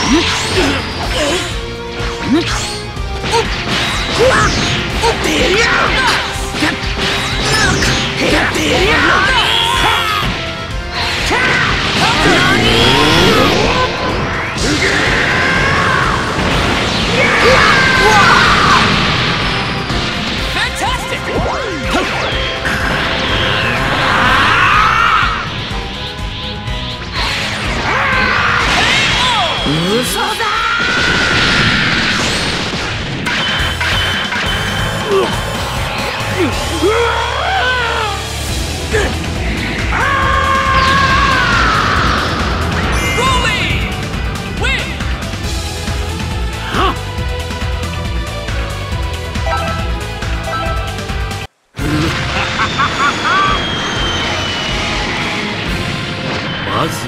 まず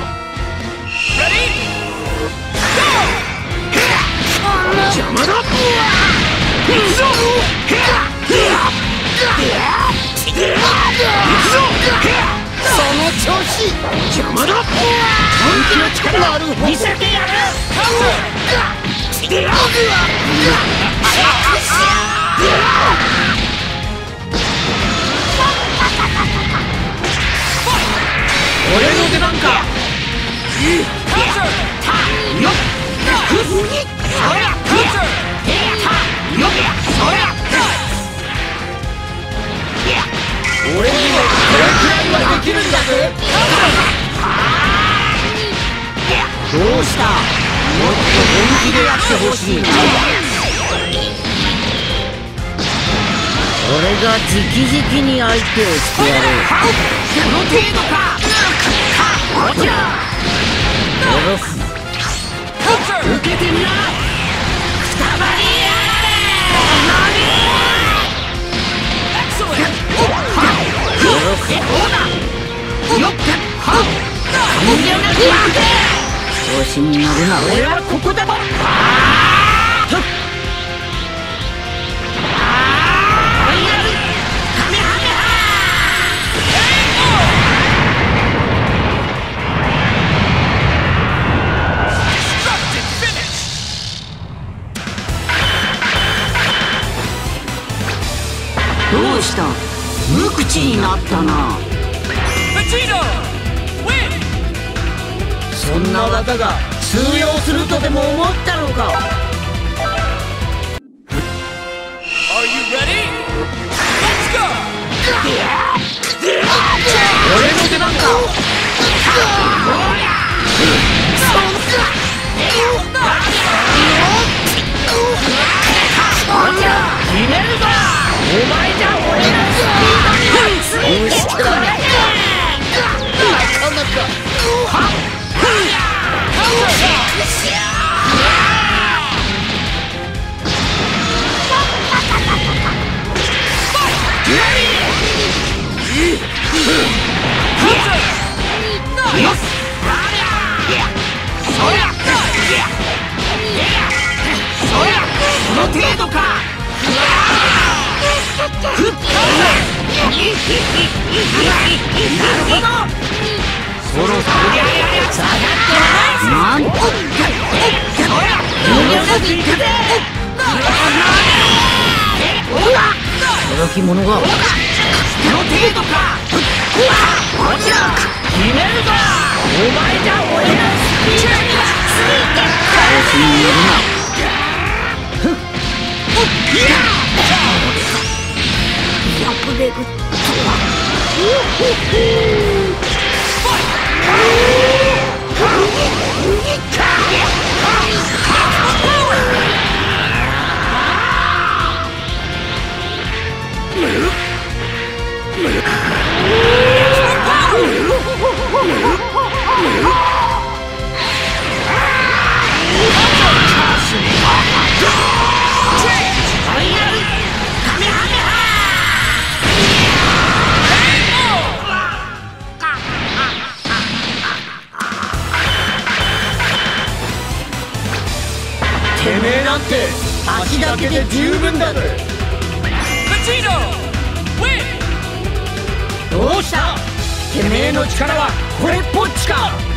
邪魔だ。その調子邪魔だ。本気の力ある見せてやる。俺の出番か。俺にもこれくらいはできるんだぜ。どうした。もっと本気でやってほしい。俺が直々に相手をしてやる。この程度か。驚くな。受けてみな。くたばりやがれ。驚くな。調子に乗るな。俺はここだ。どうした。無口になったな。そんな技が通用するとでも思ったのか。俺の出番か。決めるぞ。お前じゃ俺のスピードにはついてこれねえ。なかなか。その程度か。なるほど。そろそろ下がってな。なんと驚き者が。その程度か。決めるぞ。お前じゃ俺のスピードにはついて調子に乗るな。破れるとは。てめえなんて足だけで十分だぜ。どうした。てめえの力はこれっぽっちか。